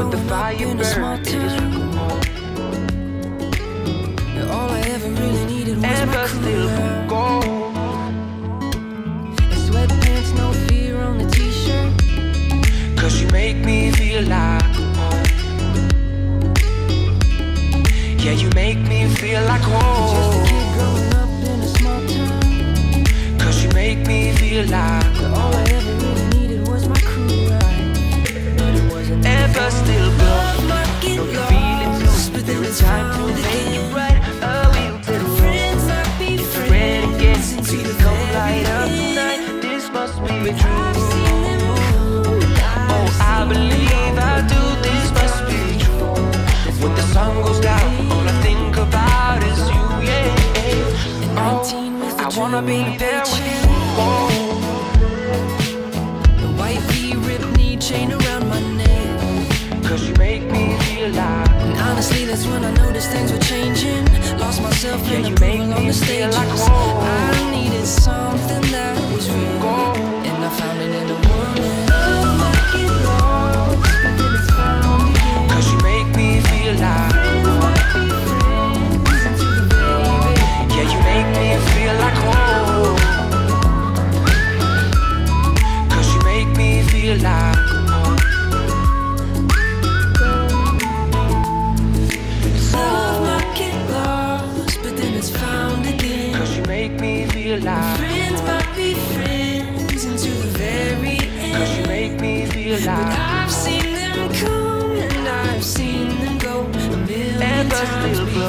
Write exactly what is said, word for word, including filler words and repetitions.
When the fire burns, all I ever really needed was and my but still cooler. go. And sweatpants, no fear on the t-shirt. Cause you make me feel like home. Yeah, you make me feel like home. Just a kid growing up in a small town. Cause you make me feel like all I ever really needed was my crew ride. But it wasn't ever still go. love might get No, you lost, feel it too. but There then is it's time to found make again. it right. A wheel to the Friends might be If you're friends ready, get into please the come very light up end. tonight. This must be I've true. seen them come, Oh, I I've seen believe I do. This must be true. When the sun goes down, all I think about is you. Yeah. nineteen with the I wanna be jewelry there with paycheck. you. Oh. The white V-ripped knee chain around my neck. Cause you make me feel like. And honestly, that's when I noticed things were changing. Lost myself Yeah, in you approval make on me the feel stages. like home. I needed something that was real, Go. and I found it in a woman. Love might get lost, but then it's found again. Cause you make me feel like. Friends might be friends into the very end. Yeah, you make me feel like home. Cause you make me feel like home. Love might get lost, but then it's found again. Cause you make me feel like. Friends might be friends into the very end. Cause you make me feel But like. I've seen them come and I've seen them go a million And but times still